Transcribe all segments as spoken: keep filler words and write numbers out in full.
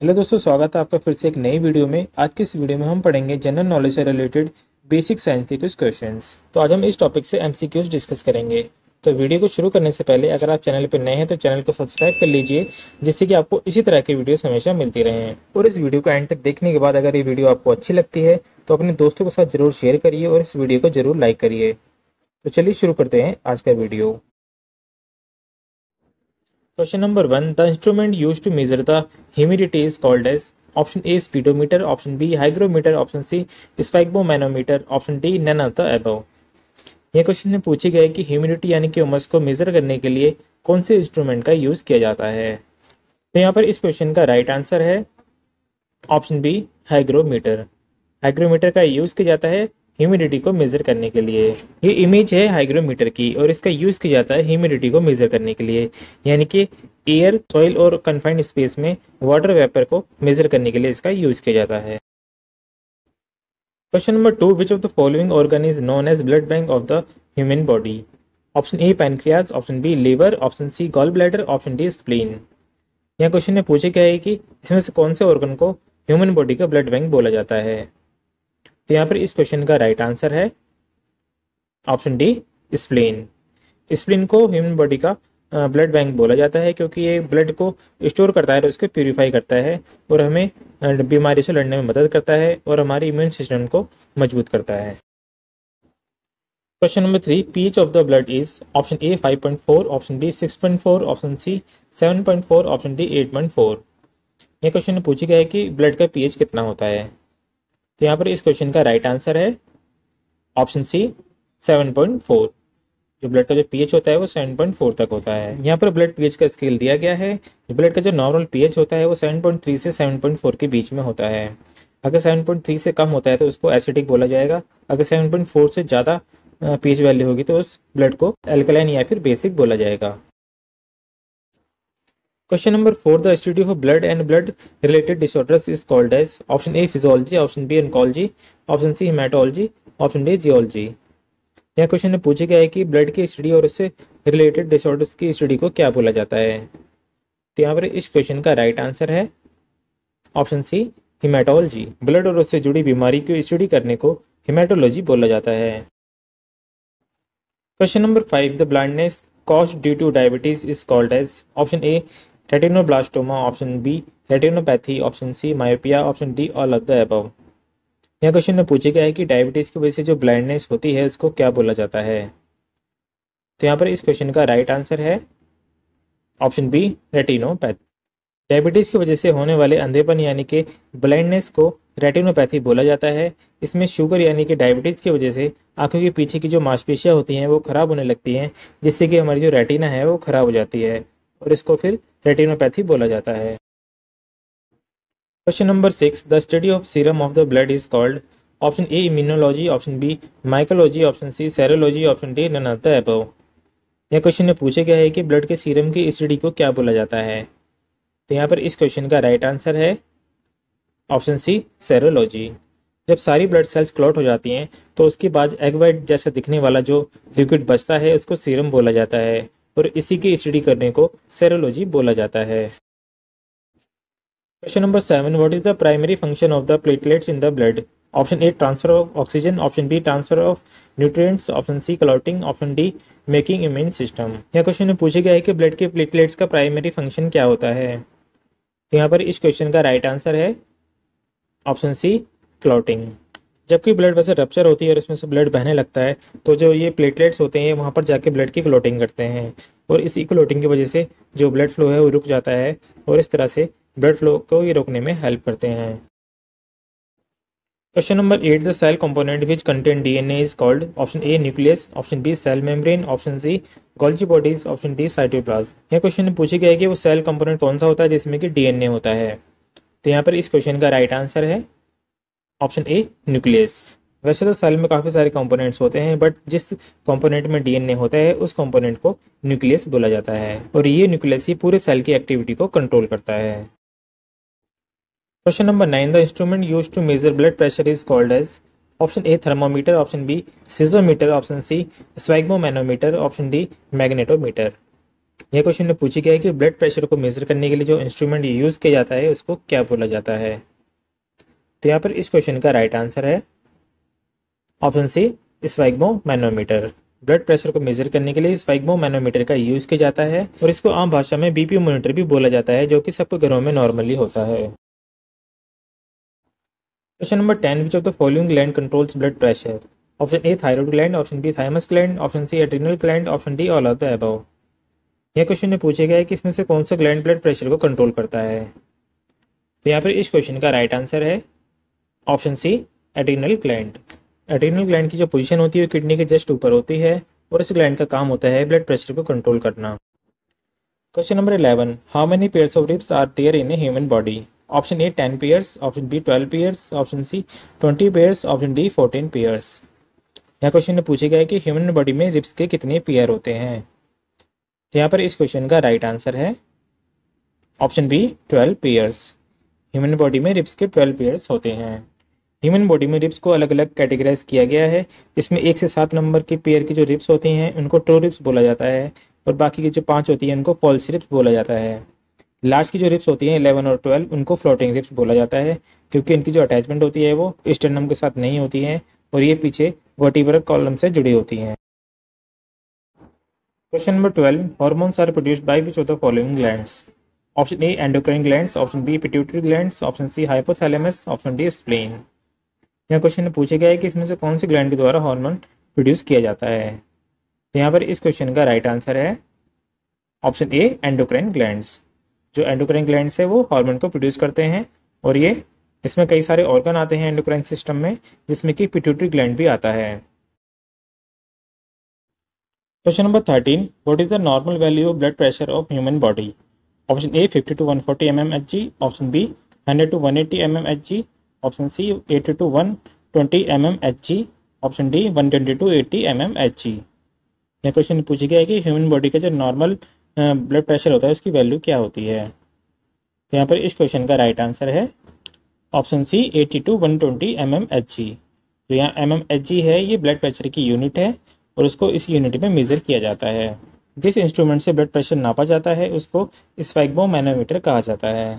Hello दोस्तों, स्वागत है आपका फिर से एक नई वीडियो में। आज की इस वीडियो में हम पढ़ेंगे जनरल नॉलेज से रिलेटेड बेसिक साइंस के कुछ क्वेश्चंस। तो आज हम इस टॉपिक से एमसीक्यूज डिस्कस करेंगे। तो वीडियो को शुरू करने से पहले अगर आप चैनल पर नए हैं तो चैनल को सब्सक्राइब कर लीजिए, जिससे कि आपको इसी तरह की वीडियोस हमेशा मिलती रहें। और इस वीडियो को एंड तक देखने के बाद अगर ये वीडियो आपको अच्छी लगती है तो अपने दोस्तों के साथ जरूर शेयर करिए और इस वीडियो को जरूर लाइक करिए। तो चलिए शुरू करते हैं आज का video. Question number one. The instrument used to measure the humidity is called as option A speedometer, option B hygrometer, option C sphygmomanometer, option D none of the above। यह क्वेश्चन में पूछी गया है कि ह्यूमिडिटी यानी कि उमस को मेजर करने के लिए कौन से इंस्ट्रूमेंट का यूज किया जाता है। तो यहाँ पर इस क्वेश्चन का राइट आंसर है ऑप्शन बी हाइग्रोमीटर। हाइग्रोमीटर का यूज किया जाता है ह्यूमिडिटी को मेजर करने के लिए। ये इमेज है हाइग्रोमीटर की और इसका यूज किया जाता है ह्यूमिडिटी को मेजर करने के लिए, यानी कि एयर, सॉइल और कन्फाइंड स्पेस में वाटर वेपर को मेजर करने के लिए इसका यूज किया जाता है। Question number two, which of the following organ is known as blood bank of the human body. Option A pancreas, option B liver, option C gall bladder, option D spleen. यह question में पूछा गया है कि इसमें से कौन से ऑर्गन को ह्यूमन बॉडी का ब्लड बैंक बोला जाता है। तो यहाँ पर इस क्वेश्चन का राइट आंसर है ऑप्शन डी स्प्लीन। स्प्लीन को ह्यूमन बॉडी का ब्लड बैंक बोला जाता है क्योंकि ये ब्लड को स्टोर करता है और उसको प्यूरिफाई करता है और हमें बीमारी से लड़ने में मदद करता है और हमारे इम्यून सिस्टम को मजबूत करता है। Question number three, pH of the blood is option A five point four, option B six point four, option C seven point four, option D eight point four. यह क्वेश्चन में पूछा गया है कि ब्लड का पीएच कितना होता है। तो यहाँ पर इस क्वेश्चन का राइट आंसर है option C seven point four. जो ब्लड का जो पीएच होता है वो सेवन पॉइंट फोर तक होता है। यहाँ पर ब्लड पीएच का स्केल दिया गया है। ब्लड का जो नॉर्मल पीएच होता है वो सेवन पॉइंट थ्री से सेवन पॉइंट फोर के बीच में होता है। अगर सेवन पॉइंट थ्री से कम होता है तो उसको एसिडिक बोला जाएगा। अगर सेवन पॉइंट फोर से ज़्यादा पीएच वैल्यू होगी तो उस ब्लड को एल्कलाइन या फिर बेसिक बोला जाएगा। Question number four, the study of blood and blood related disorders is called as option A physiology, option B oncology, option C hematology, option D geology। यह question में पूछा गया है कि ब्लड की स्टडी और उससे रिलेटेड डिसऑर्डर्स की स्टडी को क्या बोला जाता है। तो यहाँ पर इस क्वेश्चन का राइट आंसर है ऑप्शन सी हिमेटोलॉजी। ब्लड और उससे जुड़ी बीमारी की स्टडी करने को हिमेटोलॉजी बोला जाता है। Question number five, the blindness caused due to diabetes is called as option A retinoblastoma, option B retinopathy, option C myopia, option D all of the above. यह क्वेश्चन में पूछा गया है कि डायबिटीज की वजह से जो ब्लाइंडनेस होती है उसको क्या बोला जाता है। तो यहाँ पर इस क्वेश्चन का राइट आंसर है ऑप्शन बी रेटिनोपैथी। डायबिटीज की वजह से होने वाले अंधेपन यानी कि ब्लाइंडनेस को रेटिनोपैथी बोला जाता है। इसमें शुगर यानी कि डायबिटीज की वजह से आंखों के पीछे की जो मांसपेशियां होती हैं वो खराब होने लगती हैं, जिससे कि हमारी जो रेटिना है वो खराब हो जाती है और इसको फिर रेटिनोपैथी बोला जाता है। Question number six, the study of serum of the blood is called option A immunology, option B mycology, option C serology, option D none of the above. यह क्वेश्चन में पूछा गया है कि ब्लड के सीरम की स्टडी को क्या बोला जाता है। तो यहाँ पर इस क्वेश्चन का राइट आंसर है ऑप्शन सी सेरोलॉजी। जब सारी ब्लड सेल्स क्लॉट हो जाती हैं तो उसके बाद एग वाइट जैसा दिखने वाला जो लिक्विड बचता है उसको सीरम बोला जाता है और इसी की स्टडी करने को सेरोलॉजी बोला जाता है। Question number seven, what is the primary function of the platelets in the blood. Option A transfer of oxygen, option B transfer of nutrients, option C clotting, option D making immune system. यह question में पूछा गया है कि blood के platelets का primary function क्या होता है। तो यहाँ पर इस क्वेश्चन का राइट आंसर है ऑप्शन सी क्लॉटिंग। जबकि ब्लड वैसे रप्चर होती है और इसमें से ब्लड बहने लगता है तो जो ये प्लेटलेट्स होते हैं वहाँ पर जाके ब्लड की क्लॉटिंग करते हैं और इसी क्लॉटिंग की वजह से जो ब्लड फ्लो है वो रुक जाता है और इस तरह से ब्लड फ्लो को ये रोकने में हेल्प करते हैं। Question number eight, the cell component which contain DNA is called option A nucleus, option B cell membrane, option C Golgi bodies, option D cytoplasm. यह क्वेश्चन में पूछा गया है कि वो सेल कंपोनेंट कौन सा होता है जिसमें कि डीएनए होता है। तो यहाँ पर इस क्वेश्चन का राइट आंसर है ऑप्शन ए न्यूक्लियस। वैसे तो सेल में काफ़ी सारे कंपोनेंट्स होते हैं बट जिस कंपोनेंट में डीएनए होता है उस कंपोनेंट को न्यूक्लियस बोला जाता है और ये न्यूक्लियस ही पूरे सेल की एक्टिविटी को कंट्रोल करता है। Question number nine, the instrument used to measure blood pressure is called as option A thermometer, option B seismometer, option C sphygmomanometer, option D magnetometer. यह क्वेश्चन में पूछी गया है कि ब्लड प्रेशर को मेजर करने के लिए जो इंस्ट्रूमेंट यूज किया जाता है उसको क्या बोला जाता है। तो यहाँ पर इस क्वेश्चन का राइट आंसर है option C sphygmomanometer. Blood pressure को मेजर करने के लिए स्फिग्मो मैनोमीटर का यूज किया जाता है और इसको आम भाषा में बीपी मॉनिटर भी बोला जाता है, जो कि सबके घरों में नॉर्मली होता है। Question number ten, which of the following gland controls blood pressure. Option A thyroid gland, option B thymus gland, option C adrenal gland, option D all of the above. यह क्वेश्चन में पूछा गया है कि इसमें से कौन सा ग्लैंड ब्लड प्रेशर को कंट्रोल करता है। तो यहाँ पर इस क्वेश्चन का राइट आंसर है option C adrenal gland. Adrenal gland की जो पोजीशन होती है वो किडनी के जस्ट ऊपर होती है और इस ग्लैंड का काम होता है ब्लड प्रेशर को कंट्रोल करना। Question number eleven, how many pairs of ribs are there in a human body. Option A ten pairs, option B twelve pairs, option C twenty pairs, option D fourteen pairs. यह question में पूछा गया है कि human body में ribs के कितने pair होते हैं। तो यहाँ पर इस क्वेश्चन का राइट आंसर है option B twelve pairs. Human body में रिब्स के ट्वेल्व पेयर्स होते हैं। ह्यूमन बॉडी में रिब्स को अलग अलग कैटेगराइज किया गया है। इसमें एक से सात नंबर के पेयर की जो रिब्स होती हैं उनको ट्रू रिब्स बोला जाता है और बाकी की जो पांच होती हैं उनको फॉल्स रिब्स बोला जाता है। लास्ट की जो रिब्स होती हैं इलेवन और ट्वेल्व उनको फ्लोटिंग रिब्स बोला जाता है, क्योंकि इनकी जो अटैचमेंट होती है वो स्टर्नम के साथ नहीं होती है और ये पीछे वर्टिब्रल कॉलम से जुड़ी होती हैं। Question number twelve, hormones are produced by which of the following glands. Option A endocrine glands, option B pituitary glands, option C hypothalamus, option D spleen. यह क्वेश्चन में पूछा गया है कि इसमें से कौन से ग्लैंड के द्वारा हार्मोन प्रोड्यूस किया जाता है। तो यहाँ पर इस क्वेश्चन का राइट आंसर है ऑप्शन ए एंडोक्राइन ग्लैंड्स। जो एंडोक्राइन ग्लैंड्स है वो हार्मोन को प्रोड्यूस करते हैं और ये इसमें कई सारे ऑर्गन आते हैं एंडोक्राइन सिस्टम में, जिसमें कि पिट्यूटरी ग्लैंड भी आता है। Question number thirteen, what is the normal value of blood pressure of human body. Option A fifty to one forty M M H G, option B hundred to one eighty M M H G, option C eighty to one twenty M M H G, option D one twenty to eighty M M H G. यह question पूछा गया है कि human body का जो normal blood pressure होता है उसकी वैल्यू क्या होती है। तो यहाँ पर इस क्वेश्चन का राइट आंसर है option C eighty to one twenty M M H G. तो यहाँ एम एम एच जी है ये ब्लड प्रेशर की यूनिट है और उसको इस यूनिट में मेजर किया जाता है। जिस इंस्ट्रूमेंट से ब्लड प्रेशर नापा जाता है उसको स्फिग्मो मैनोमीटर कहा जाता है।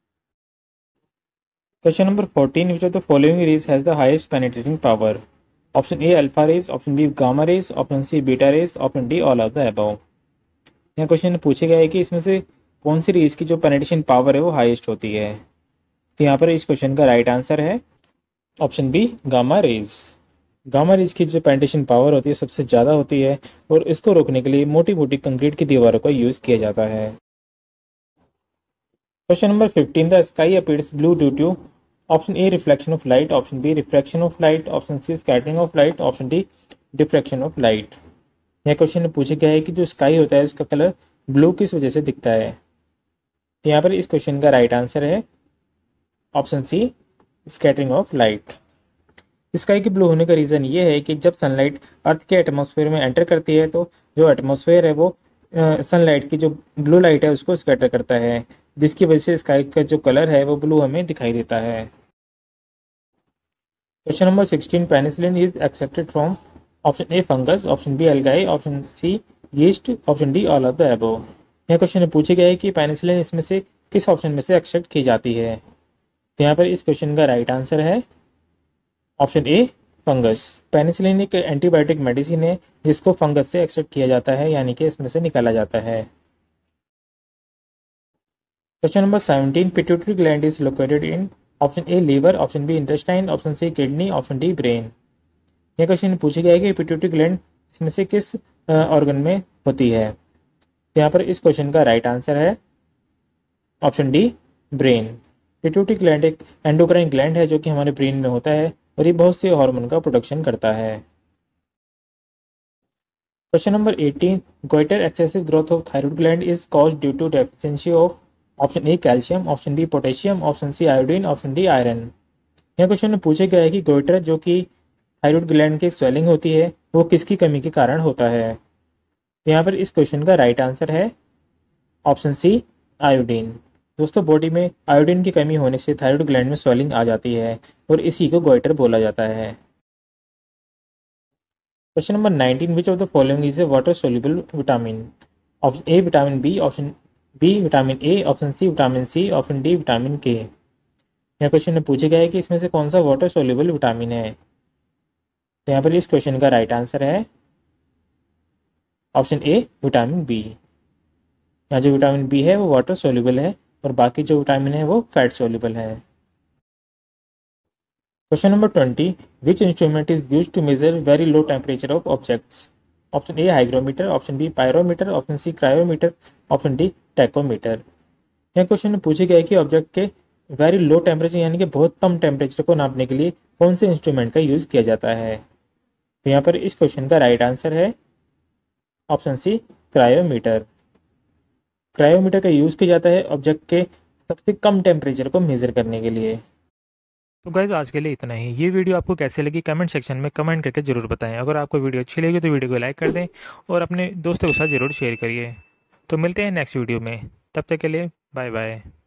Question number fourteen, which of the following rays has the highest penetrating power. Option A alpha rays, option B gamma rays, option C beta rays, option D all of the above. यह question पूछे गया है कि इसमें से कौन सी raise की जो पेनिट्रेशन पावर है वो हाईएस्ट होती है। तो यहाँ पर इस क्वेश्चन का राइट आंसर है option B gamma rays. Gamma rays की जो पेनिट्रेशन पावर होती है सबसे ज़्यादा होती है और इसको रोकने के लिए मोटी मोटी कंक्रीट की दीवारों का यूज़ किया जाता है। Question number fifteen, the sky appears blue due to. Option A reflection of light, option B refraction of light, option C scattering of light, option D diffraction of light. यह question में पूछा गया है कि जो स्काई होता है उसका कलर ब्लू किस वजह से दिखता है। तो यहाँ पर इस क्वेश्चन का राइट आंसर है option C scattering of light. Sky के ब्लू होने का रीज़न ये है कि जब सनलाइट अर्थ के एटमॉस्फेयर में एंटर करती है तो जो एटमॉस्फेयर है वो सनलाइट की जो ब्लू लाइट है उसको स्कैटर करता है, जिसकी वजह से स्काई का जो कलर है वो ब्लू हमें दिखाई देता है। Question number sixteen, penicillin is accepted from. Option A fungus, option B algae, option C yeast, option D all of the above. यह क्वेश्चन में पूछे गया है कि पेनिसिलिन इसमें से किस ऑप्शन में से एक्सेप्ट की जाती है। तो यहाँ पर इस क्वेश्चन का राइट आंसर है ऑप्शन ए फंगस। पेनिसिलिन एक एंटीबायोटिक मेडिसिन है जिसको फंगस से एक्सट्रैक्ट किया जाता है, यानी कि इसमें से निकाला जाता है। Question number seventeen, pituitary gland is located in. Option A liver, option B intestine, option C kidney, option D brain. यह क्वेश्चन पूछा गया है कि पिट्यूटरी ग्लैंड इसमें से किस ऑर्गन में होती है। तो यहाँ पर इस क्वेश्चन का राइट आंसर है option D brain. Pituitary gland एक एंडोक्राइन ग्लैंड है जो कि हमारे ब्रेन में होता है और ये बहुत से हार्मोन का प्रोडक्शन करता है। Question number eighteen, goitre excessive growth of thyroid gland is caused due to deficiency of. Option A calcium, option B potassium, option C iodine, option D iron. यह क्वेश्चन में पूछा गया है कि गोइटर जो कि थायराइड ग्लैंड की swelling होती है वो किसकी कमी के कारण होता है। यहाँ पर इस क्वेश्चन का राइट आंसर है ऑप्शन सी आयोडीन। दोस्तों, बॉडी में आयोडीन की कमी होने से थायराइड ग्लैंड में स्वेलिंग आ जाती है और इसी को गोइटर बोला जाता है। Question number nineteen, which of the following is a water soluble vitamin. Option A vitamin B, option B vitamin A, option C vitamin C, option D vitamin K. यह क्वेश्चन में पूछा गया है कि इसमें से कौन सा वाटर सोल्यूबल विटामिन है। तो यहाँ पर इस क्वेश्चन का राइट आंसर है ऑप्शन ए विटामिन बी। यहाँ जो विटामिन बी है वो वाटर सोल्यूबल है और बाकी जो विटामिन है वो फैट सोल्यूबल है। Question number twenty, which instrument is use to measure very low temperature of objects. Option A hygrometer, option B pyrometer, option C cryometer, option D tachometer. यह question में पूछे गया कि ऑब्जेक्ट के very low temperature यानी कि बहुत कम temperature को नापने के लिए कौन से इंस्ट्रूमेंट का यूज किया जाता है। तो यहाँ पर इस क्वेश्चन का राइट आंसर है ऑप्शन सी क्रायोमीटर। क्रायोमीटर का यूज किया जाता है ऑब्जेक्ट के सबसे कम टेम्परेचर को मेजर करने के लिए। तो गाइज आज के लिए इतना ही। ये वीडियो आपको कैसे लगी कमेंट सेक्शन में कमेंट करके जरूर बताएं। अगर आपको वीडियो अच्छी लगी तो वीडियो को लाइक कर दें और अपने दोस्तों के साथ ज़रूर शेयर करिए। तो मिलते हैं नेक्स्ट वीडियो में, तब तक के लिए बाय बाय।